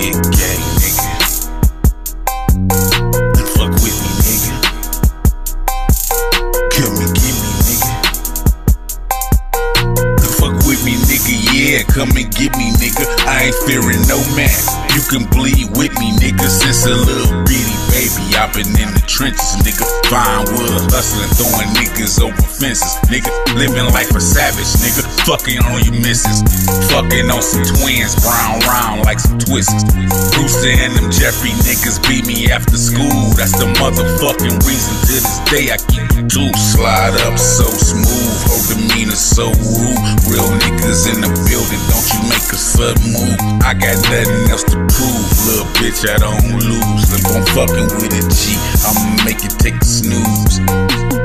Head gang, nigga. Fuck with me, nigga. Come and get me, nigga. Fuck with me, nigga, yeah, come and get me, nigga. I ain't fearing no man. You can bleed with me, nigga. Since a little bitty baby, I been in the trenches, nigga. Fine wood, hustling, throwing niggas over fences, nigga. Living life a savage, nigga. Fucking on your missus. Fucking on some twins, brown round like some twists. Brewster and them Jeffrey niggas beat me after school. That's the motherfucking reason to this day I keep the tools. Slide up so smooth, whole demeanor so rude. Real niggas in the building, don't you make a sudden move. I got nothing else to prove, little bitch, I don't lose. If I'm fucking with a G, I'ma make it take a snooze.